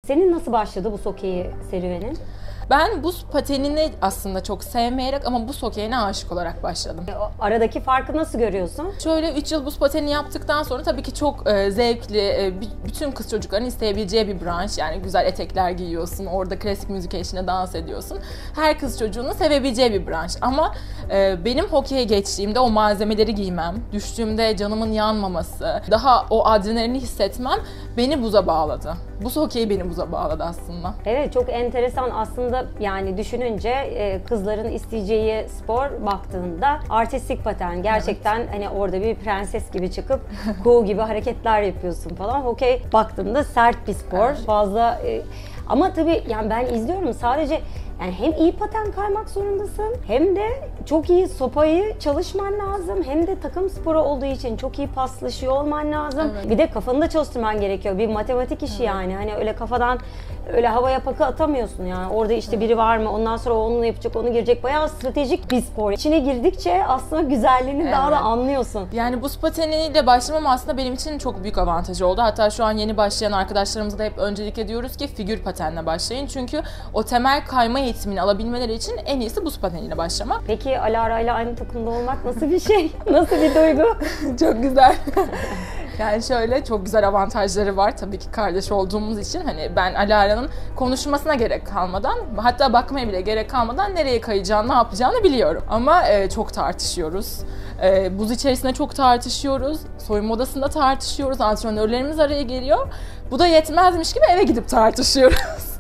Senin nasıl başladı bu Sokey serüvenin? Ben buz patenini aslında çok sevmeyerek ama buz hokeyine aşık olarak başladım. Aradaki farkı nasıl görüyorsun? Şöyle 3 yıl buz pateni yaptıktan sonra tabii ki çok zevkli, bütün kız çocukların isteyebileceği bir branş. Yani güzel etekler giyiyorsun, orada klasik müzik eşliğinde dans ediyorsun. Her kız çocuğunun sevebileceği bir branş. Ama benim hokeye geçtiğimde o malzemeleri giymem, düştüğümde canımın yanmaması, daha o adrenalini hissetmem beni buza bağladı. Buz hokeyi beni buza bağladı aslında. Evet, çok enteresan aslında, yani düşününce kızların isteyeceği spor baktığında artistik paten. Gerçekten evet. Hani orada bir prenses gibi çıkıp kuğu gibi hareketler yapıyorsun falan. Hokey baktığımda sert bir spor. Evet. Fazla ama tabii yani ben izliyorum sadece. Yani hem iyi paten kaymak zorundasın, hem de çok iyi sopayı çalışman lazım, hem de takım sporu olduğu için çok iyi paslaşıyor olman lazım. Evet. Bir de kafanı da çalıştırman gerekiyor. Bir matematik işi yani. Hani öyle kafadan öyle havaya pakı atamıyorsun yani. Orada işte biri var mı? Ondan sonra onunla yapacak, onu girecek. Bayağı stratejik bir spor. İçine girdikçe aslında güzelliğini daha da anlıyorsun. Yani buz pateniyle başlamam aslında benim için çok büyük avantajı oldu. Hatta şu an yeni başlayan arkadaşlarımıza da hep öncelik ediyoruz ki figür patenle başlayın. Çünkü o temel kayma eğitimini alabilmeleri için en iyisi buz pateniyle başlamak. Peki Alara ile aynı takımda olmak nasıl bir şey? Nasıl bir duygu? Çok güzel. Yani şöyle çok güzel avantajları var tabii ki kardeş olduğumuz için. Hani ben Alara'nın konuşmasına gerek kalmadan, hatta bakmaya bile gerek kalmadan nereye kayacağını, ne yapacağını biliyorum. Ama çok tartışıyoruz. Buz içerisinde çok tartışıyoruz. Soyunma odasında tartışıyoruz. Antrenörlerimiz araya geliyor. Bu da yetmezmiş gibi eve gidip tartışıyoruz.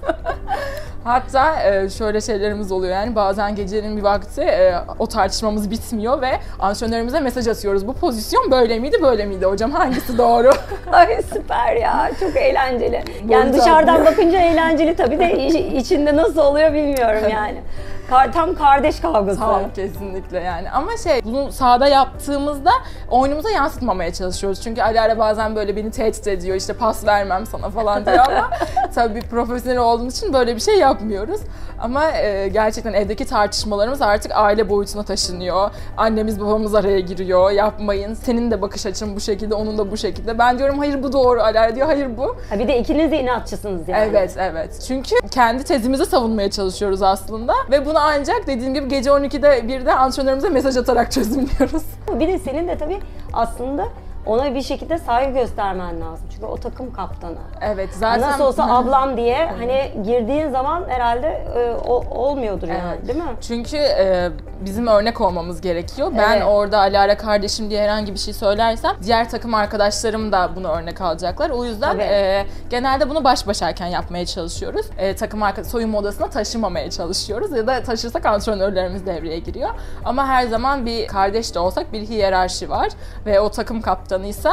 Hatta şöyle şeylerimiz oluyor yani bazen gecenin bir vakti o tartışmamız bitmiyor ve antrenörümüze mesaj atıyoruz. Bu pozisyon böyle miydi, böyle miydi hocam? Hangisi doğru? Ay süper ya, çok eğlenceli. Yani dışarıdan bakınca eğlenceli tabii de içinde nasıl oluyor bilmiyorum yani. Tam kardeş kavgası. Tamam, kesinlikle yani. Ama bunu sahada yaptığımızda oyunumuza yansıtmamaya çalışıyoruz. Çünkü Alara bazen böyle beni tehdit ediyor, işte pas vermem sana falan diyor ama tabii profesyonel olduğumuz için böyle bir şey yapmıyoruz. Ama gerçekten evdeki tartışmalarımız artık aile boyutuna taşınıyor. Annemiz babamız araya giriyor. Yapmayın, senin de bakış açın bu şekilde, onun da bu şekilde. Ben diyorum hayır bu doğru, Alara diyor hayır bu. Ha bir de ikiniz de inatçısınız yani. Evet. Çünkü kendi tezimizi savunmaya çalışıyoruz aslında ve bunu ancak dediğim gibi gece 12'de bir de antrenörümüze mesaj atarak çözümlüyoruz. Bir de senin de tabii aslında ona bir şekilde saygı göstermen lazım. Çünkü o takım kaptanı. Evet zaten. Nasıl olsa ablam diye hani girdiğin zaman herhalde olmuyordur yani, değil mi? Çünkü bizim örnek olmamız gerekiyor. Ben orada Alara kardeşim diye herhangi bir şey söylersem diğer takım arkadaşlarım da bunu örnek alacaklar. O yüzden genelde bunu baş başayken yapmaya çalışıyoruz. Takım soyunma odasına taşımamaya çalışıyoruz ya da taşırsak antrenörlerimiz devreye giriyor. Ama her zaman bir kardeş de olsak bir hiyerarşi var ve o takım kaptanıysa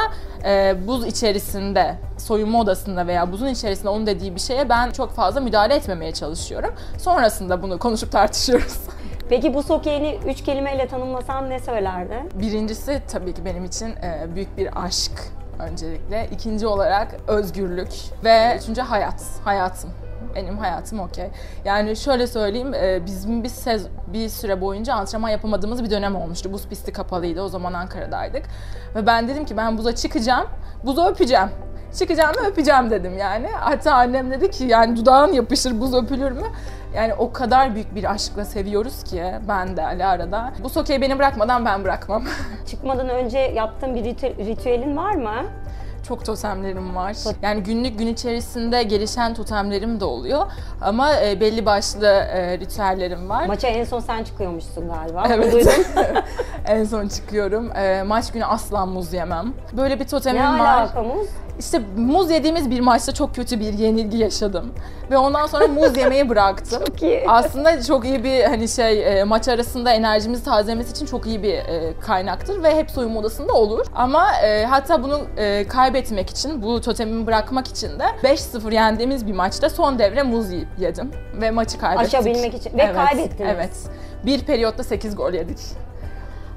buz içerisinde, soyunma odasında veya buzun içerisinde onun dediği bir şeye ben çok fazla müdahale etmemeye çalışıyorum. Sonrasında bunu konuşup tartışıyoruz. Peki bu hokeyini 3 kelimeyle tanımlasan ne söylerdin? Birincisi tabii ki benim için büyük bir aşk öncelikle. İkinci olarak özgürlük ve üçüncü hayatım. Benim hayatım okey. Yani şöyle söyleyeyim, bizim bir süre boyunca antrenman yapamadığımız bir dönem olmuştu. Buz pisti kapalıydı, o zaman Ankara'daydık. Ve ben dedim ki ben buza çıkacağım, buzu öpeceğim. Çıkacağım ve öpeceğim dedim yani. Hatta annem dedi ki yani dudağın yapışır, buz öpülür mü? Yani o kadar büyük bir aşkla seviyoruz ki ben de Alara'da. Bu hokeyi beni bırakmadan ben bırakmam. Çıkmadan önce yaptığın bir ritüelin var mı? Çok totemlerim var. Yani günlük gün içerisinde gelişen totemlerim de oluyor. Ama belli başlı ritüellerim var. Maça en son sen çıkıyormuşsun galiba. Evet. En son çıkıyorum. Maç günü asla muz yemem. Böyle bir totemim var. Ne alaka muz? İşte muz yediğimiz bir maçta çok kötü bir yenilgi yaşadım. Ve ondan sonra muz yemeyi bıraktım. Çok iyi. Aslında çok iyi bir maç arasında enerjimizi tazelemesi için çok iyi bir kaynaktır ve hep soyunma odasında olur. Ama hatta bunu kaybetmek için, bu totemimi bırakmak için de 5-0 yendiğimiz bir maçta son devre muz yedim ve maçı kaybettik. Aşabilmek için ve kaybettiniz. Evet. Bir periyotta 8 gol yedik.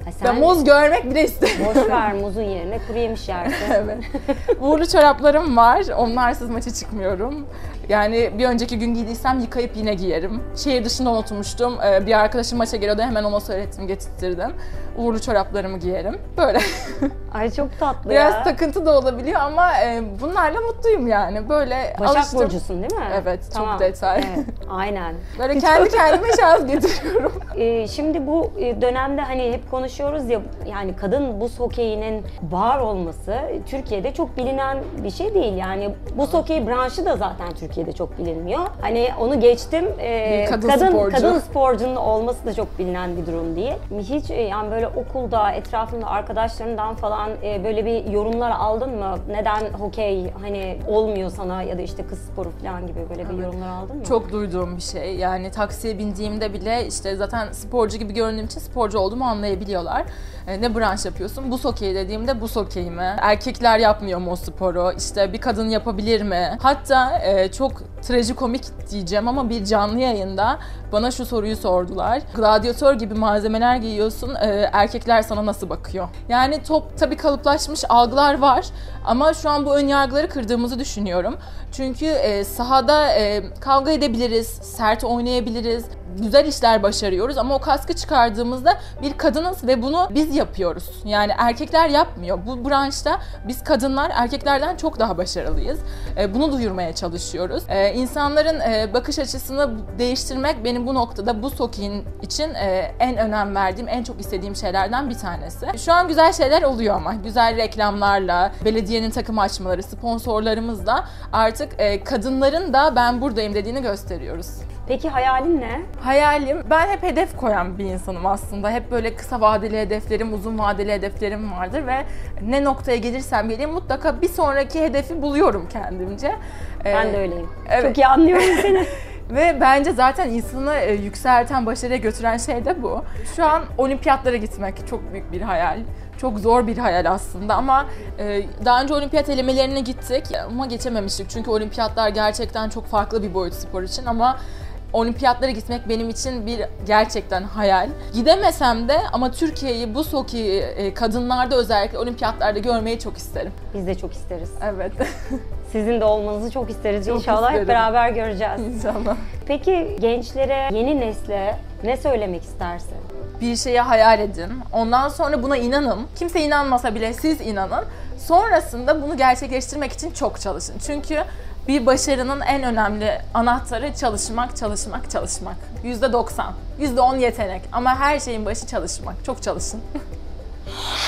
Ben muz görmek bile istemiyorum. Boş ver, muzun yerine kuru yemiş yersin. Evet. Uğurlu çoraplarım var. Onlarsız maça çıkmıyorum. Yani bir önceki gün giydiysem yıkayıp yine giyerim. Şehir dışında unutmuştum. Bir arkadaşım maça geliyordu. Hemen ona söylettim, getirttirdim. Uğurlu çoraplarımı giyerim. Böyle. Ay çok tatlı Biraz ya. takıntı da olabiliyor ama bunlarla mutluyum yani. Böyle Başak alıştım. Burcu'sun değil mi? Evet, Tamam. çok detay. Evet, aynen. Böyle kendi kendime şans getiriyorum. Şimdi bu dönemde hani hep konuşuyoruz ya, yani kadın buz hokeyinin var olması Türkiye'de çok bilinen bir şey değil. Yani buz hokeyi branşı da zaten Türkiye'de çok bilinmiyor. Hani onu geçtim. Bir kadın sporcu. Sporcunun olması da çok bilinen bir durum değil. Hiç yani böyle okulda, etrafında arkadaşlarından falan böyle bir yorumlar aldın mı? Neden hokey hani olmuyor sana, ya da işte kız sporu falan gibi böyle bir yorumlar aldın mı? Çok duyduğum bir şey. Yani taksiye bindiğimde bile işte zaten sporcu gibi göründüğüm için sporcu olduğumu anlayabiliyorlar. Ne branş yapıyorsun? Buz hokeyi dediğimde buz hokeyi mi? Erkekler yapmıyor mu o sporu? İşte bir kadın yapabilir mi? Hatta çok trajikomik diyeceğim ama bir canlı yayında bana şu soruyu sordular. Gladyatör gibi malzemeler giyiyorsun, erkekler sana nasıl bakıyor? Yani tabii kalıplaşmış algılar var ama şu an bu ön yargıları kırdığımızı düşünüyorum. Çünkü sahada kavga edebiliriz, sert oynayabiliriz, güzel işler başarıyoruz ama o kaskı çıkardığımızda bir kadınız ve bunu biz yapıyoruz. Yani erkekler yapmıyor. Bu branşta biz kadınlar erkeklerden çok daha başarılıyız. Bunu duyurmaya çalışıyoruz. İnsanların bakış açısını değiştirmek benim bu noktada buz hokeyin için en önem verdiğim, en çok istediğim şeylerden bir tanesi. Şu an güzel şeyler oluyor ama güzel reklamlarla, belediyenin takım açmaları, sponsorlarımızla artık kadınların da ben buradayım dediğini gösteriyoruz. Peki hayalin ne? Hayalim, ben hep hedef koyan bir insanım aslında. Hep böyle kısa vadeli hedeflerim, uzun vadeli hedeflerim vardır ve ne noktaya gelirsem geleyim mutlaka bir sonraki hedefi buluyorum kendimce. Ben de öyleyim. Evet. Çok iyi anlıyorum seni. Ve bence zaten insanı yükselten, başarıya götüren şey de bu. Şu an olimpiyatlara gitmek çok büyük bir hayal. Çok zor bir hayal aslında ama daha önce olimpiyat elemelerine gittik ama geçememiştik. Çünkü olimpiyatlar gerçekten çok farklı bir boyut spor için ama olimpiyatlara gitmek benim için bir gerçekten hayal. Gidemesem de ama Türkiye'yi buz hokeyi kadınlarda özellikle olimpiyatlarda görmeyi çok isterim. Biz de çok isteriz. Evet. Sizin de olmanızı çok isteriz. Çok İnşallah isterim. hep beraber göreceğiz. İnşallah. Peki gençlere, yeni nesle ne söylemek istersin? Bir şeye hayal edin. Ondan sonra buna inanın. Kimse inanmasa bile siz inanın. Sonrasında bunu gerçekleştirmek için çok çalışın. Çünkü bir başarının en önemli anahtarı çalışmak, çalışmak, çalışmak. %90. %10 yetenek. Ama her şeyin başı çalışmak. Çok çalışın.